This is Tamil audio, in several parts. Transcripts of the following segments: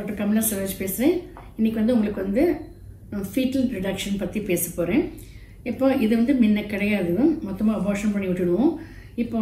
Dr. Kamala Selvaraj பேசுறேன். இன்னைக்கு உங்களுக்கு fetal reduction பத்தி பேச போறேன். இப்போ இது முன்ன கிடையாது. மொத்தமா அபார்ஷன் பண்ணி விட்டுடுவோம். இப்போ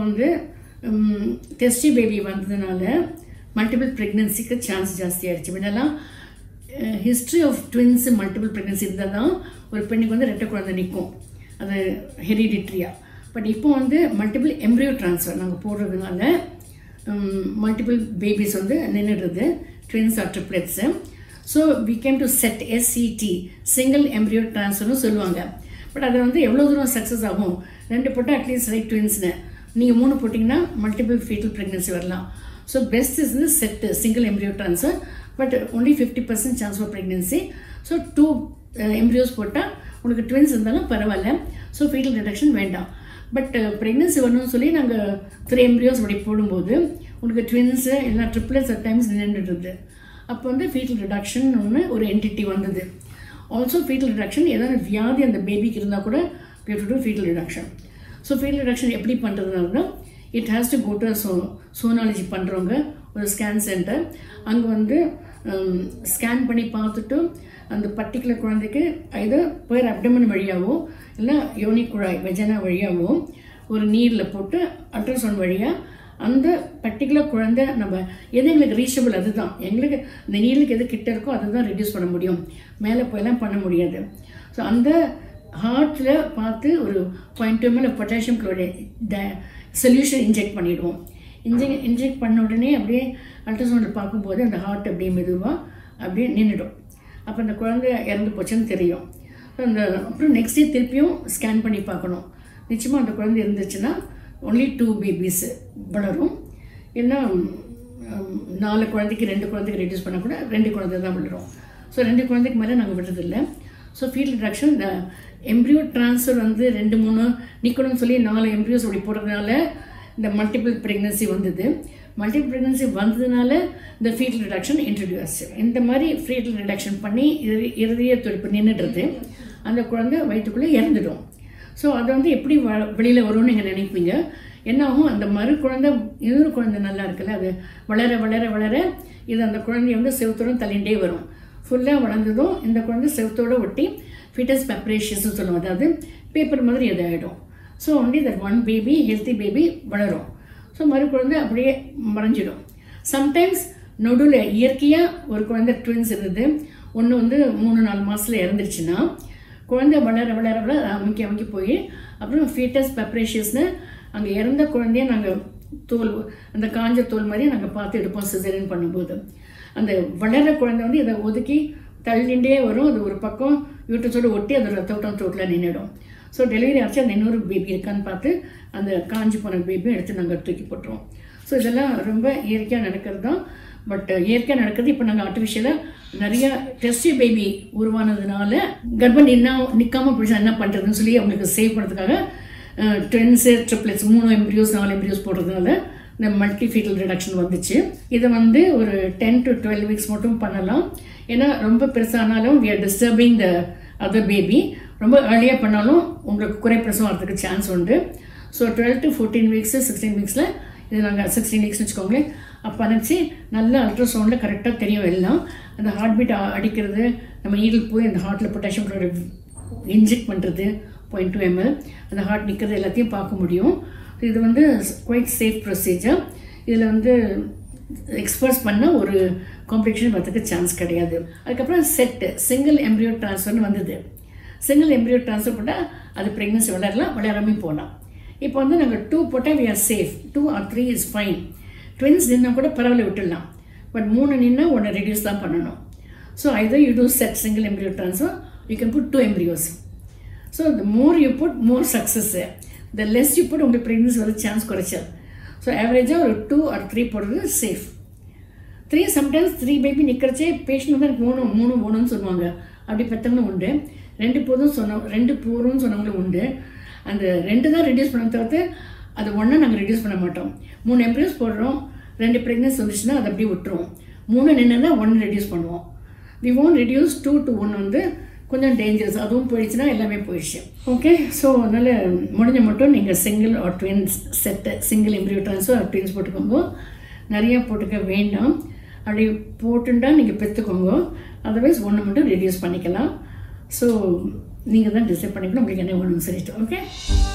டெஸ்டி பேபி வந்ததனால மல்டிபிள் பிரெக்னன்சிக்கு சான்ஸ் ஜாஸ்தி ஆயிடுச்சு. முன்னெல்லாம் history of twins multiple pregnancy இருந்தால் தான் ஒரு பெண்ணுக்கு ரெட்டை குழந்தை நிற்கும். அது ஹெரிடிட்ரியா. பட் இப்போ மல்டிபிள் எம்ப்ரியோ ட்ரான்ஸ்ஃபர் நாங்கள் போடுறதுனால multiple babies நின்றுடுது, twins or triplets. So we came to set SCT, single embryo transfer சொல்லுவாங்க. பட் அது எவ்வளோ தூரம் சக்ஸஸ் ஆகும்? 2 போட்டால் அட்லீஸ்ட் ரைட் ட்வின்ஸ்னு, நீங்கள் 3 போட்டிங்கன்னா மல்டிபிள் ஃபீட்டல் ப்ரெக்னன்சி வரலாம். So best is set single embryo transfer, but only 50% chance for pregnancy. So 2 embryos போட்டால் உங்களுக்கு ட்வின்ஸ் இருந்தாலும் பரவாயில்ல. ஸோ ஃபீட்டல் ரிடக்ஷன் வேண்டாம். பட் ப்ரெக்னன்சி வரணும்னு சொல்லி நாங்கள் 3 எம்ப்ரியோஸ் அப்படி போடும்போது உங்களுக்கு ட்வின்ஸு இல்லை ட்ரிப்ளட்ஸ் அட் டைம்ஸ் நின்றுடுது. அப்போ ஃபீட்டல் ரிடக்ஷன் ஒரு என்டிட்டி வந்தது. ஆல்சோ ஃபீட்டல் ரிடக்ஷன் ஏதாவது வியாதி அந்த பேபிக்கு இருந்தால் கூட we have to do fetal reduction. So fetal reduction எப்படி பண்ணுறதுனால it has to go to sonology பண்ணுறவங்க ஒரு ஸ்கேன் சென்டர். அங்கே ஸ்கேன் பண்ணி பார்த்துட்டு அந்த பர்டிகுலர் குழந்தைக்கு இது பேர் அப்டமன் வழியாகவோ இல்லை யோனி குழாய் வெஜனா வழியாகவோ ஒரு நீரில் போட்டு அல்ட்ராசவுண்ட் வழியாக அந்த பர்டிகுலர் குழந்தை நம்ம எது எங்களுக்கு ரீச்சபிள் அதுதான், எங்களுக்கு இந்த நீருக்கு எது கிட்ட இருக்கோ அதுதான் ரெடியூஸ் பண்ண முடியும், மேலே போயெல்லாம் பண்ண முடியாது. ஸோ அந்த ஹார்ட்டில் பார்த்து ஒரு 0.2 ml potassium chloride solution inject பண்ணிவிடுவோம். இன்ஜெக்ட் பண்ண உடனே அப்படியே அல்ட்ராசவுண்டில் பார்க்கும்போது அந்த ஹார்ட் அப்படியே மெதுவாக அப்படியே நின்றுடும். அப்போ அந்த குழந்தை இறந்து போச்சுன்னு தெரியும். அப்புறம் நெக்ஸ்ட் டே திருப்பியும் ஸ்கேன் பண்ணி பார்க்கணும். நிச்சயமாக அந்த குழந்தை இருந்துச்சுன்னா ஒன்லி 2 பேபிஸ் வளரும். ஏன்னா 4 குழந்தைக்கு 2 குழந்தைக்கு ரெடியூஸ் பண்ணால் கூட 2 குழந்தை தான் வளரும். ஸோ 2 குழந்தைக்கு மேலே நாங்கள் விடுறதில்லை. ஸோ ஃபீட்டல் ரிடக்ஷன் இந்த எம்ப்ரியோ ட்ரான்ஸ்ஃபர் 2-3 நிற்கணும்னு சொல்லி 4 எம்ப்ரியோஸ் அப்படி போடுறதுனால இந்த மல்டிபிள் ப்ரெக்னன்சி வந்தது. மல்டிபிள் ப்ரெக்னன்சி வந்ததுனால இந்த ஃபீட்டல் ரிடக்ஷன் இன்ட்ரடியூஸ். இந்த மாதிரி ஃபீட்டல் ரிடக்ஷன் பண்ணி இருதய துடிப்பு நின்றுடுறது, அந்த குழந்தை வயிற்றுக்குள்ளே இறந்துடும். ஸோ அது எப்படி வெளியில் வரும்னு நீங்கள் நினைப்பீங்க. என்ன ஆகும்? அந்த மறு குழந்தை இன்னொரு குழந்தை நல்லா இருக்குல்ல, அது வளர வளர வளர இது அந்த குழந்தைய செவத்தோடு தள்ளிகிட்டே வரும். ஃபுல்லாக வளர்ந்ததும் இந்த குழந்தை செவத்தோடு ஒட்டி ஃபீட்டஸ் பெப்ரேஷியஸ்ன்னு சொல்லுவோம், அதாவது பேப்பர் மாதிரி எது ஆகிடும். So only that 1 baby healthy baby வளரும். ஸோ மறு குழந்தை அப்படியே மறைஞ்சிடும். சம்டைம்ஸ் நடுவில் இயற்கையாக ஒரு குழந்தை ட்வின்ஸ் இருந்தது, ஒன்று 3-4 மாதத்தில் இறந்துருச்சுன்னா குழந்தை வளர வளர வளர அமைக்கி போய் அப்புறம் ஃபீட்டஸ் பெப்ரேஷியஸ்னு அங்கே இறந்த குழந்தைய நாங்கள் தோல் அந்த காஞ்ச தோல் மாதிரி நாங்கள் பார்த்து எடுப்போம் சிசேரியன் பண்ணும்போது. அந்த வளர குழந்தை இதை ஒதுக்கி தள்ளிகிட்டே வரும். அது ஒரு பக்கம் யூட்டஸோடு ஒட்டி அது ரத்தோட்டம் தோட்டில் நின்றுடும். ஸோ டெலிவரி ஆச்சு அந்த இன்னொரு பேபி இருக்கான்னு பார்த்து அந்த காஞ்சி போன பேபியும் எடுத்து நாங்கள் தூக்கி போட்டுருவோம். ஸோ இதெல்லாம் ரொம்ப இயற்கையாக நடக்கிறது தான். பட் இயற்கையாக நடக்கிறது இப்போ நாங்கள் ஆர்டிஃபிஷியலாக நிறையா டெஸ்டி பேபி உருவானதுனால கர்ப்பம் நிற்காமல் பிடிச்சா என்ன பண்ணுறதுன்னு சொல்லி அவங்களுக்கு சேவ் பண்ணுறதுக்காக ட்வின்ஸு ட்ரிப்ளெட்ஸ் 3 எம்ப்ரியோஸ் 4 எம்ப்ரியோஸ் போடுறதுனால இந்த மல்டி ஃபீட்டல் ரிடக்ஷன் வந்துச்சு. இதை ஒரு 10 to 12 வீக்ஸ் மட்டும் பண்ணலாம். ஏன்னா ரொம்ப பெருசானாலும் we are disturbing the other baby. ரொம்ப ஏர்லியாக பண்ணாலும் உங்களுக்கு குறைப்பிரசவம் வரதுக்கு சான்ஸ் உண்டு. ஸோ 12 to 14 வீக்ஸு 16 வீக்ஸில் இது நாங்கள் 16 வீக்ஸ்னு வச்சுக்கோங்களேன். அப்போ அனுப்பிச்சு நல்ல அல்ட்ராசவுண்டில் கரெக்டாக தெரியும் எல்லாம். அந்த ஹார்ட் பீட் அடிக்கிறது, நம்ம நீடில் போய் அந்த ஹார்ட்டில் பொட்டாசியம் குளோரைட் இன்ஜெக்ட் பண்ணுறது 0.2 ml, அந்த ஹார்ட் நிற்கிறது எல்லாத்தையும் பார்க்க முடியும். இது குவைட் சேஃப் ப்ரொசீஜர். இதில் எக்ஸ்பர்ட்ஸ் பண்ண ஒரு காம்ப்ளிகேஷன் வரதுக்கு சான்ஸ் கிடையாது. அதுக்கப்புறம் செட்டு சிங்கிள் எம்ப்ரியோ ட்ரான்ஸ்ஃபர்னு வந்தது. சிங்கிள் எம்ப்ரியோ ட்ரான்ஸ்ஃபர் போட்டால் அது ப்ரெக்னன்சி வளரலாம், வளராமல் போகலாம். இப்போ நாங்கள் 2 போட்டால் we are safe, 2 or 3 is fine. Twins நின்னா கூட பரவாயில்ல விட்டுடலாம். பட் 3 நின்னா 1 ரெடியூஸ் தான் பண்ணணும். So either you do set single embryo transfer, you can put 2 embryos. So the more you put, more success. The less you put, உங்களுக்கு ப்ரெக்னன்சி வர சான்ஸ் குறைச்சல். ஸோ ஆவரேஜாக ஒரு 2 or 3 போடுறது சேஃப். 3 சம்டைம்ஸ் 3 பேபி நிற்கிறச்சே பேஷண்ட் எனக்கு 3 போகணும்னு சொல்லுவாங்க. அப்படி பெற்றவங்களும் உண்டு. 2 போதும்னு சொன்னவங்களும் உண்டு. அந்த 2 தான் ரெடியூஸ் பண்ண தவிர்த்து அது 1 நாங்கள் ரெடியூஸ் பண்ண மாட்டோம். 3 எம்ப்ரியோஸ் போடுறோம், 2 ப்ரெக்னன்சி வந்துச்சுன்னா அதை அப்படியே விட்டுருவோம். 3 நின்றுனா 1 ரெடியூஸ் பண்ணுவோம். we won't reduce 2 to 1 கொஞ்சம் டேஞ்சரஸ். அதுவும் போயிடுச்சுன்னா எல்லாமே போயிடுச்சு. ஓகே, ஸோ அதனால் முடிஞ்ச மட்டும் நீங்கள் single or twins set single embryo transfer or twins போட்டுக்கோங்க. நிறையா போட்டுக்க வேண்டாம். அப்படி போட்டுண்டா நீங்கள் பெற்றுக்கோங்க. அதர்வைஸ் ஒன்று மட்டும் ரெடியூஸ் பண்ணிக்கலாம். ஸோ நீங்கள் தான் டிசைட் பண்ணிக்கணும் உங்களுக்கு என்ன வேணும்னு சொல்லிட்டு. ஓகே.